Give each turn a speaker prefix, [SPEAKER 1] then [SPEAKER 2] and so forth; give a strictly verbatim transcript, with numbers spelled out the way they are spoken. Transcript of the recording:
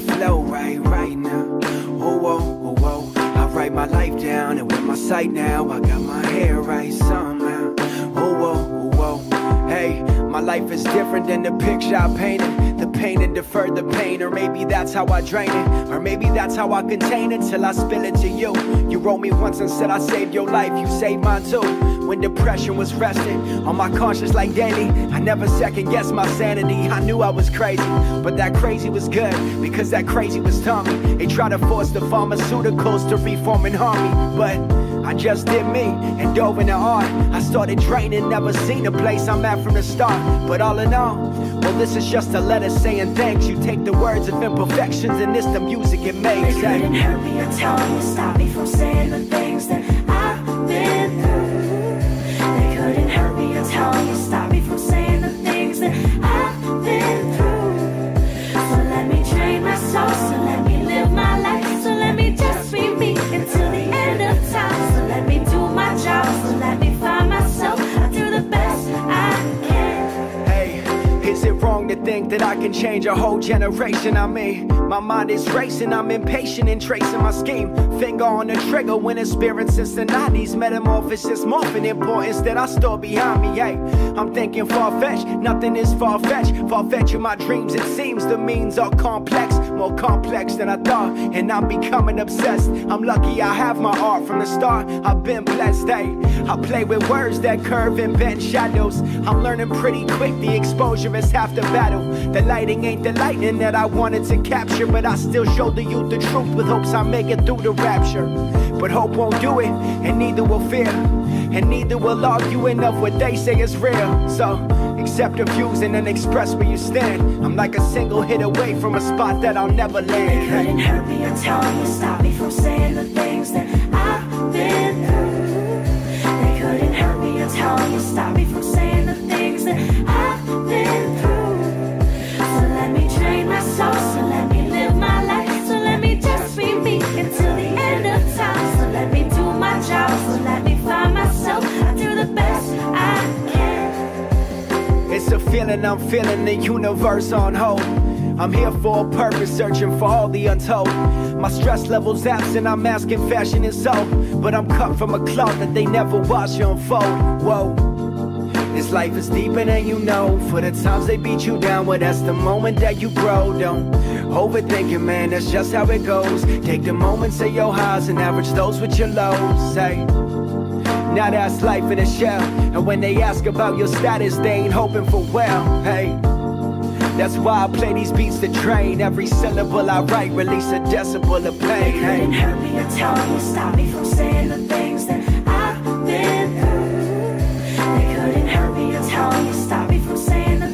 [SPEAKER 1] flow right, right now. Oh, whoa, oh, whoa. I write my life down, and with my sight now, I got my hair right somehow. Oh, whoa, oh, whoa. Hey, my life is different than the picture I painted. The pain and defer the pain, or maybe that's how I drain it, or maybe that's how I contain it till I spill it to you. You wrote me once and said I saved your life, you saved mine too. When depression was resting on my conscience like daily, I never second guessed my sanity. I knew I was crazy, but that crazy was good, because that crazy was Tommy. They tried to force the pharmaceuticals to reform and harm me, but I just did me and dove into art. I started draining, never seen the place I'm at from the start. But all in all, well, this is just a letter saying thanks. You take the words of imperfections and this the music it makes.
[SPEAKER 2] They couldn't hurt me or tell me to stop me from saying the things that I've been through. They couldn't hurt me or tell me to stop me from saying the things that I've been through. So let me drain my soul, so let me live my life, so let me just be me until the end of time. So let me do my job, so let me find myself. I do the best I can.
[SPEAKER 1] Hey, is it wrong to think that I can change a whole generation? I mean, my mind is racing, I'm impatient in tracing my scheme. Finger on the trigger when experiencing Cincinnati's metamorphosis, morphing importance that I store behind me. Hey, I'm thinking far-fetched, nothing is far-fetched. Far-fetched in my dreams, it seems the means are complex, more complex than I thought, and I'm becoming obsessed. I'm lucky I have my art from the start, I've been blessed. Hey, I play with words that curve and bend shadows. I'm learning pretty quick, the exposure is half the battle. The lighting ain't the lightning that I wanted to capture, but I still show the youth the truth with hopes I make it through the rapture. But hope won't do it, and neither will fear, and neither will arguing of what they say is real. So accept the views and then express where you stand. I'm like a single hit away from a spot that I'll never land.
[SPEAKER 2] They couldn't hurt me or tell me to stop me from saying the things that I've been through. They couldn't hurt me or tell me to stop me from saying the things that I've been through. So let me drain my soul, so let me live my life, so let me just be me until the end of time. So let me do my job, so let me find myself. I do the best I can.
[SPEAKER 1] It's a feeling I'm feeling, the universe on hold. I'm here for a purpose, searching for all the untold. My stress level's absent, I'm asking fashion is so, but I'm cut from a cloth that they never wash or unfold. Whoa, this life is deeper than you know. For the times they beat you down, well, that's the moment that you grow. Don't overthink it, man, that's just how it goes. Take the moments of your highs and average those with your lows. Say, now that's life in a shell, and when they ask about your status, they ain't hoping for well. Hey, that's why I play these beats to train. Every syllable I write, release a decibel of pain.
[SPEAKER 2] They couldn't hurt me or tell me to stop me from saying the things that I've been through. They couldn't hurt me or tell me to stop me from saying the